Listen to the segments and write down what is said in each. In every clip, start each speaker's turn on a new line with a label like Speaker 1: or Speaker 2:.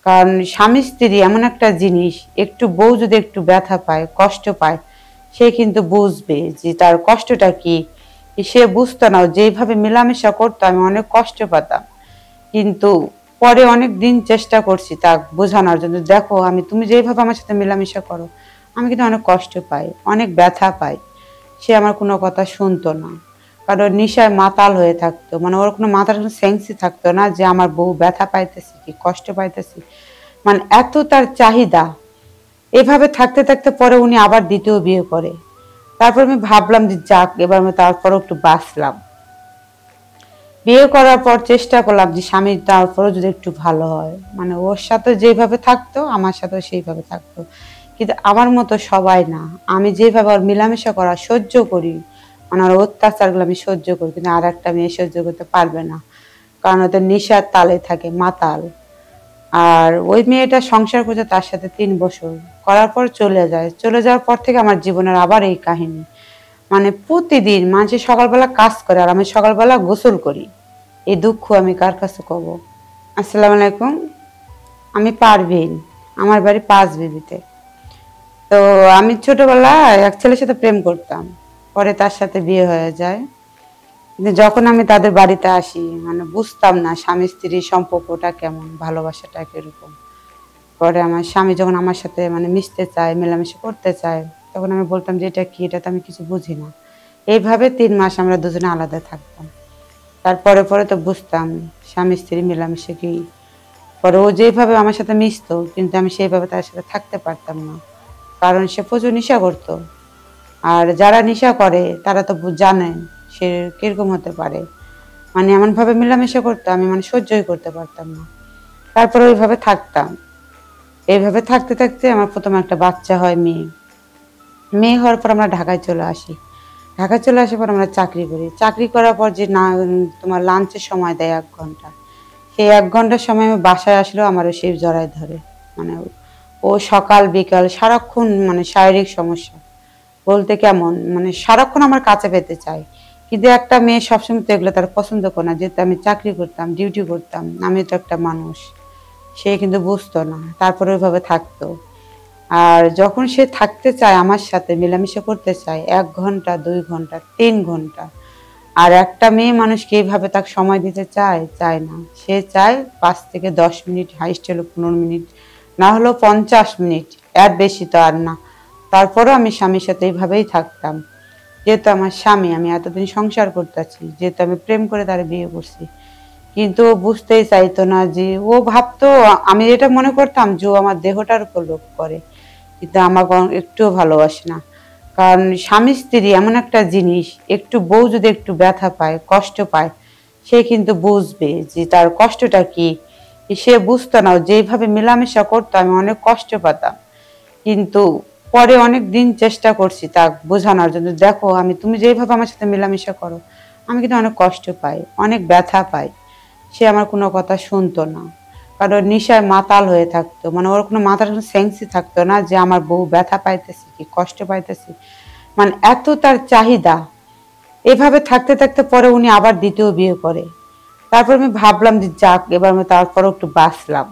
Speaker 1: কারণ স্বামী স্ত্রী এমন একটা জিনিস, একটু বউ যদি একটু ব্যথা পায়, কষ্ট পায়, সে কিন্তু বুঝবে যে তার কষ্টটা কি। সে বুঝতো না, যেভাবে মেলামেশা করতো আমি অনেক কষ্ট পেতাম। কিন্তু পরে অনেক দিন চেষ্টা করছি তা বোঝানোর জন্য, দেখো আমি তুমি যেভাবে আমার সাথে মেলামেশা করো আমি কিন্তু অনেক কষ্ট পাই, অনেক ব্যথা পাই। সে আমার কোনো কথা শুনতো না, কারণ নেশায় মাতাল হয়ে থাকতো, মানে ওর কোনো মাথার কোনো সেন্সই থাকতো না যে আমার বউ ব্যথা পাইতেছি কি কষ্ট পাইতেছি। মানে এত তার চাহিদা। এভাবে থাকতে থাকতে পরে উনি আবার দ্বিতীয় বিয়ে করে। তারপর আমি ভাবলাম যে যাক, এবার আমি তারপরও একটু বাঁচলাম। বিয়ে করার পর চেষ্টা করলাম যে স্বামী তারপরও যদি একটু ভালো হয়, মানে ওর সাথে যেভাবে থাকতো আমার সাথেও সেইভাবে থাকতো। কিন্তু আমার মতো সবাই না। আমি যেভাবে ওর মেলামেশা করা সহ্য করি, মানে ওর অত্যাচারগুলো আমি সহ্য করি, কিন্তু আর একটা মেয়ে সহ্য করতে পারবে না। কারণ ওদের নেশার তালে থাকে, মাতাল। আর ওই মেয়েটা সংসার করছে তার সাথে 3 বছর, করার পর চলে যায়। চলে যাওয়ার পর থেকে আমার জীবনের আবার এই কাহিনী। মানে প্রতিদিন মানুষের সকালবেলা কাজ করে আর আমি সকালবেলা গোসল করি। এই দুঃখ আমি কার কাছে কব? আসসালামু আলাইকুম। আমি পারভিন। আমার বাড়ি পাঁচবিবিতে। তো আমি ছোটবেলায় এক ছেলের সাথে প্রেম করতাম। পরে তার সাথে বিয়ে হয়ে যায়। কিন্তু যখন আমি তাদের বাড়িতে আসি, মানে বুঝতাম না স্বামী স্ত্রীর সম্পর্কটা কেমন, ভালোবাসাটা কিরকম। পরে আমার স্বামী যখন আমার সাথে মানে মিশতে চায়, মেলামেশা করতে চায়, তখন আমি বলতাম যে এটা কি, এটা তো আমি কিছু বুঝি না। এইভাবে 3 মাস আমরা দুজনে আলাদা থাকতাম। তারপরে পরে তো বুঝতাম স্বামী স্ত্রী মেলামেশা কি। পরে ও যেভাবে আমার সাথে মিশতো, কিন্তু আমি সেইভাবে তার সাথে থাকতে পারতাম না, কারণ সে প্রচুর নেশা করতো। আর যারা নেশা করে তারা তো জানে সে কিরকম হতে পারে। মানে এমনভাবে মেলামেশা করতো আমি মানে সহ্যই করতে পারতাম না। তারপরে ওইভাবে থাকতাম। এইভাবে থাকতে থাকতে আমার প্রথমে একটা বাচ্চা হয়, মেয়ে। মেয়ে হওয়ার পর আমরা ঢাকায় চলে আসি। ঢাকায় চলে আসার পর আমরা চাকরি করি। চাকরি করার পর যে না, তোমার লাঞ্চের সময় দেয় 1 ঘন্টা। সেই 1 ঘন্টার সময় আমি বাসায় আসলেও আমার সেই জড়ায় ধরে। মানে ও সকাল বিকাল সারাক্ষণ মানে শারীরিক সমস্যা বলতে কেমন, মানে সারাক্ষণ আমার কাছে পেতে চায়। কিন্তু একটা মেয়ে সবসময় তো এগুলো তার পছন্দ করে না, যেহেতু আমি চাকরি করতাম, ডিউটি করতাম, আমি তো একটা মানুষ। সে কিন্তু বুঝতো না, তারপরে ওইভাবে থাকতো। আর যখন সে থাকতে চায় আমার সাথে মেলামেশা করতে চায়, 1 ঘন্টা 2 ঘন্টা 3 ঘন্টা। আর একটা মেয়ে মানুষকে এইভাবে তাকে সময় দিতে চায়, চায় না। সে চায় 5 থেকে 10 মিনিট, হাইস্ট হলো 15 মিনিট, না হলো 50 মিনিট। এর বেশি তো আর না। তারপরও আমি স্বামীর সাথে এইভাবেই থাকতাম। যেহেতু আমার স্বামী, আমি এতদিন সংসার করতেছি, যেহেতু আমি প্রেম করে তার বিয়ে করছি। কিন্তু ও বুঝতেই চাইতো না, যে ও ভাবতো আমি এটা মনে করতাম যে ও আমার দেহটার উপর লোভ করে, কিন্তু আমাকে একটুও ভালোবাসে না। কারণ স্বামী স্ত্রী এমন একটা জিনিস, একটু বউ যদি একটু ব্যথা পায়, কষ্ট পায়, সে কিন্তু বুঝবে যে তার কষ্টটা কি। সে বুঝতো না, যেভাবে মেলামেশা করতো আমি অনেক কষ্ট পেতাম। কিন্তু পরে অনেক দিন চেষ্টা করছি তা বোঝানোর জন্য, দেখো আমি তুমি যেভাবে আমার সাথে মেলামেশা করো আমি কিন্তু অনেক কষ্ট পাই, অনেক ব্যথা পাই। সে আমার কোনো কথা শুনতো না, কারণ নেশায় মাতাল হয়ে থাকতো, মানে ওর কোনো মাথার কোনো সেন্সই থাকতো না যে আমার বউ ব্যথা পাইতেছি কি কষ্ট পাইতেছি। মানে এত তার চাহিদা। এভাবে থাকতে থাকতে পরে উনি আবার দ্বিতীয় বিয়ে করে। তারপর আমি ভাবলাম যে যাক, এবার আমি তারপরও একটু বাঁচলাম।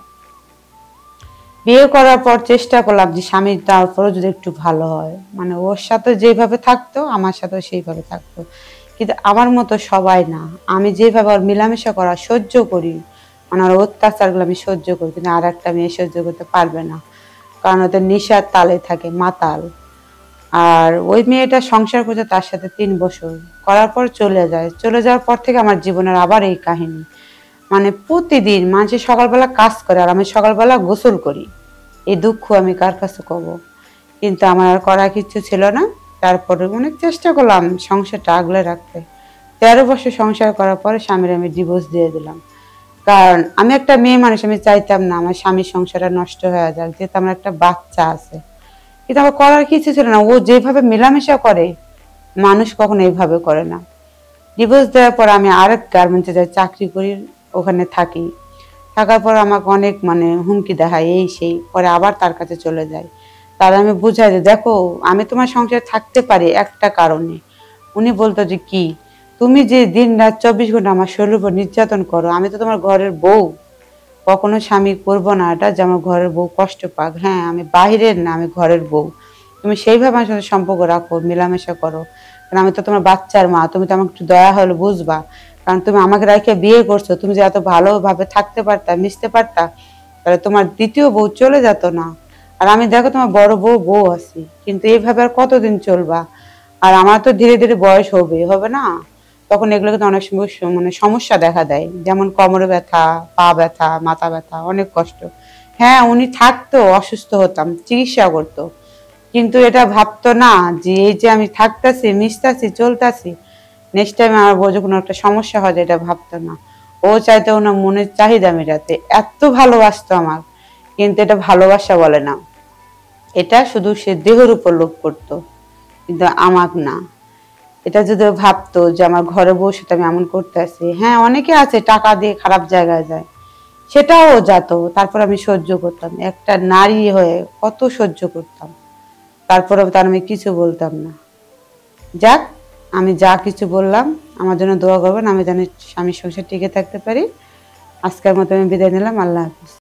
Speaker 1: বিয়ে করার পর চেষ্টা করলাম যে স্বামী তারপরও যদি একটু ভালো হয়, মানে ওর সাথে যেভাবে থাকতো আমার সাথেও সেইভাবে থাকতো। কিন্তু আমার মতো সবাই না। আমি যেভাবে ওর মেলামেশা করা সহ্য করি, মানে ওর অত্যাচারগুলো আমি সহ্য করি, কিন্তু আর একটা মেয়ে সহ্য করতে পারবে না। কারণ ওদের নেশার তালে থাকে, মাতাল। আর ওই মেয়েটা সংসার করছে তার সাথে 3 বছর, করার পর চলে যায়। চলে যাওয়ার পর থেকে আমার জীবনের আবার এই কাহিনী। মানে প্রতিদিন মানুষের সকালবেলা কাজ করে আর আমি সকালবেলা গোসল করি। এই দুঃখ আমি কার কাছে কব? কিন্তু আমার আর করার কিচ্ছু ছিল না। তারপরে অনেক চেষ্টা করলাম সংসারটা আগলে রাখতে। 13 বছর সংসার করার পরে স্বামীর আমি ডিভোর্স দিয়ে দিলাম। কারণ আমি একটা মেয়ে মানুষ, আমি চাইতাম না আমার স্বামীর সংসারটা নষ্ট হয়ে যাক, যেহেতু আমার একটা বাচ্চা আছে। কিন্তু আমার করার কিছু ছিল না। ও যেভাবে মেলামেশা করে মানুষ কখনো এইভাবে করে না। ডিভোর্স দেওয়ার পর আমি আরেক গার্মেন্টসে যাই, চাকরি করি, ওখানে থাকি। থাকার পর আমাকে অনেক মানে হুমকি দেখায়, এই সেই। পরে আবার তার কাছে চলে যাই। তার আমি বুঝাই যে দেখো আমি তোমার সংসারে থাকতে পারি একটা কারণে। উনি বলতো যে কি, তুমি যে দিন রাত 24 ঘন্টা আমার শরীরের উপর নির্যাতন করো, আমি তো তোমার ঘরের বউ। কখনো স্বামী করবো না এটা যে আমার ঘরের বউ কষ্ট পাক। হ্যাঁ, আমি বাহিরের না, আমি ঘরের বউ। তুমি সেইভাবে আমার সাথে সম্পর্ক রাখো, মেলামেশা করো। কারণ আমি তো তোমার বাচ্চার মা, তুমি তো আমাকে একটু দয়া হলে বুঝবা। কারণ তুমি আমাকে রেখে বিয়ে করছো, তুমি যে এত ভালোভাবে থাকতে পারতা, মিশতে পারতা, তাহলে তোমার দ্বিতীয় বউ চলে যেত না। আর আমি দেখো তোমার বড় বউ আছি, কিন্তু এইভাবে আর কতদিন চলবা? আর আমার তো ধীরে ধীরে বয়স হবে না? তখন এগুলো কিন্তু অনেক সময় মানে সমস্যা দেখা দেয়, যেমন কোমরে ব্যথা, পা ব্যথা, মাথা ব্যথা, অনেক কষ্ট। হ্যাঁ, উনি থাকতো, অসুস্থ হতাম, চিকিৎসা করতো, কিন্তু এটা ভাবতো না যে এই যে আমি থাকতাছি, মিশতাছি, চলতাছি, নেক্সট টাইম আমার বউ কোনো একটা সমস্যা হয়, এটা ভাবতো না। ও চাইতো ওনার মনের চাহিদা মেটাতে, এত ভালোবাসতো আমার। কিন্তু এটা ভালোবাসা বলে না, এটা শুধু সে দেহের উপর লোভ করতো, কিন্তু আমাক না। এটা যদি ও ভাবতো যে আমার ঘরে বসে তো আমি এমন করতে আছি, হ্যাঁ অনেকে আছে টাকা দিয়ে খারাপ জায়গায় যায়, সেটাও যেত, তারপর আমি সহ্য করতাম, একটা নারী হয়ে কত সহ্য করতাম, তারপরে তার আমি কিছু বলতাম না। যাক, আমি যা কিছু বললাম, আমার জন্য দোয়া করবেন, আমি জানি স্বামীর সংসার টিকে থাকতে পারি। আজকের মতো আমি বিদায় নিলাম, আল্লাহ হাফিজ।